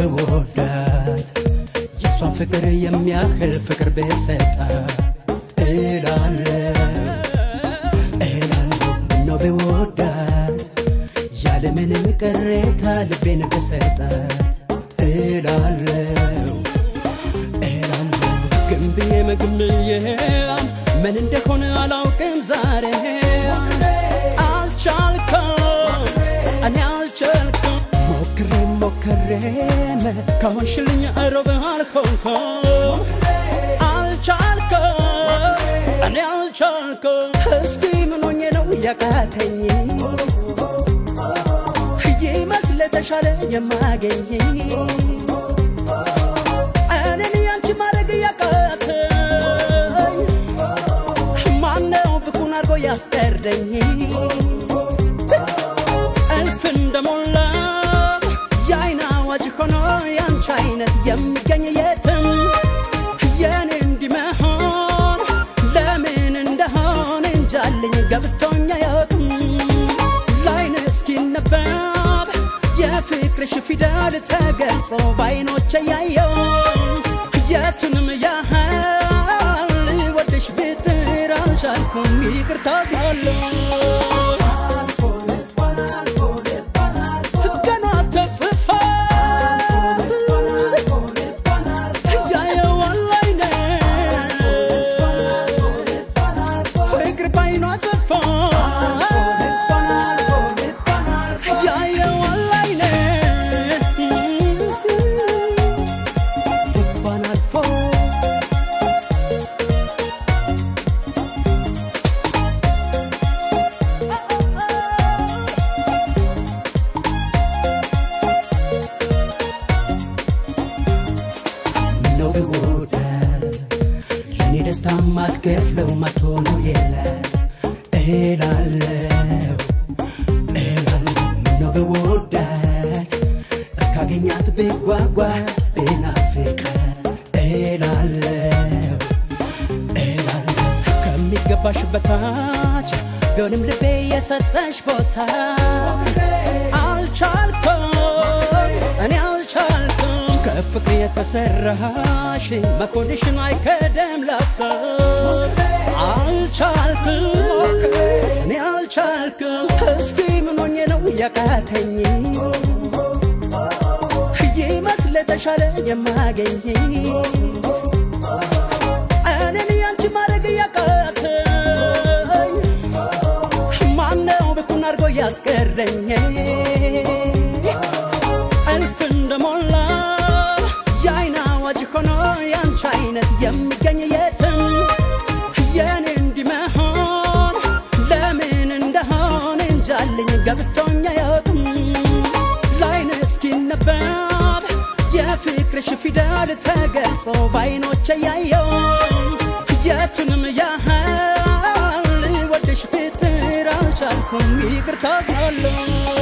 በወዳት የሷን ፍቅር የሚያህል ፍቅር በሰጣት እላለሁ ነው በወዳት ያለምንም ቅሬታ ልቤን በሰጣት እላለሁ ግንብዬ ምን እንደሆነ አላውቅም ዛሬ አልቻልኩም እኔ አልቻልኩም ሞክሬም ከሆንሽልኝ እሮብ አልሆንኩም አልቻልኩም እኔ አልቻልኩም እስኪ ምን ሆኜ ነው ያቃተኝ ይመስል ተሻለ የማገኝ እኔን ያንቺ ማድረግ ያቃተኝ ማነው ብኩን አድርጎ ያስቀረኝ እልፍ እንደሞላ የዓይን አዋጅ ሆኖ ያንቺ አይነት የሚገኝ የትም የኔ እንዲመሆን ለምን እንደሆነ እንጃልኝ ገብቶኛ ያውቅም ላይን እስኪነበብ የፍቅርሽ ፊደል ተገልጾ ባይኖቼ ያየው የቱንም ያህል ወደሽ ብጥር አልቻልኩም ይቅርታ አዝናለሁ ማትከፍለው ማትሆኑ የለ እላለሁ ነው በወዳት እስካገኛት ብጓጓ ብናፍቃት እላለሁ ከሚገባሽ በታች ቢሆንም ልቤ የሰጠሽ ቦታ አልቻልኩም እኔ አልቻልኩም ከፍቅር የተሰራሽ መኮንሽን አይከደም ላፍታ አልቻልኩም እኔ አልቻልኩም እስኪ ምን ሆኜ ነው ያቃተኝ ይመስል ተሻለ የማገኝ እኔን ያንቺ ማድረግ ያቃተኝ ማነው ብኩን አድርጎ ያስቀረኝ እልፍ እንደሞላ የዓይን አዋጅ ሆኖ ያንቺ አይነት የሚገኝ የትም የኔ እንዲመሆን ለምን እንደሆነ እንጃልኝ ገብቶኛ ያውቅም ላይን እስኪነበብ የፍቅርሽ ፊደል ተገልጾ ባይኖቼ ያየው የቱንም ያህል ወደሽ ብጥር አልቻልኩም ይቅርታ አዝናለሁ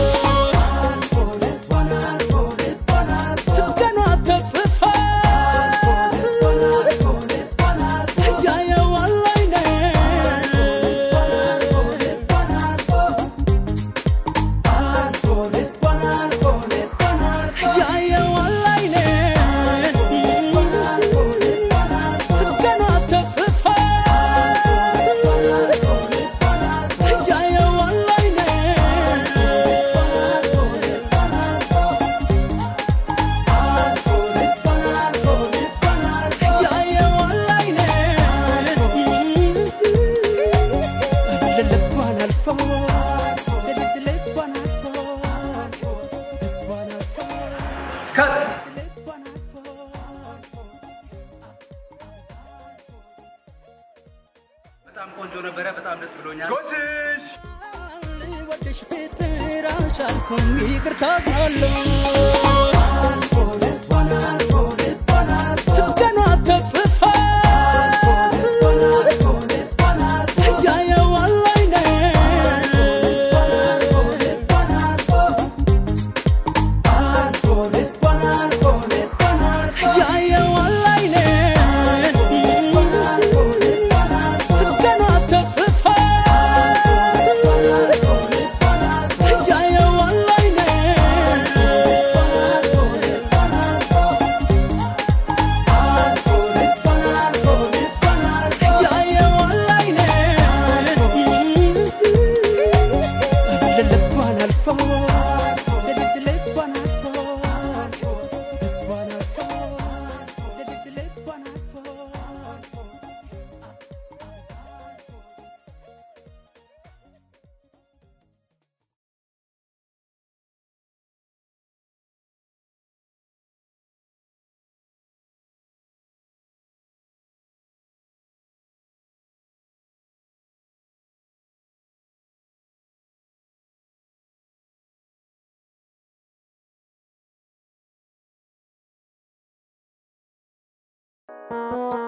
በጣም ቆንጆ ነበር በጣም ደስ ብሎኛል ጎስሽ ወደሽ ብጥር አልቻልኩም ይቅርታ አዝናለሁ ነው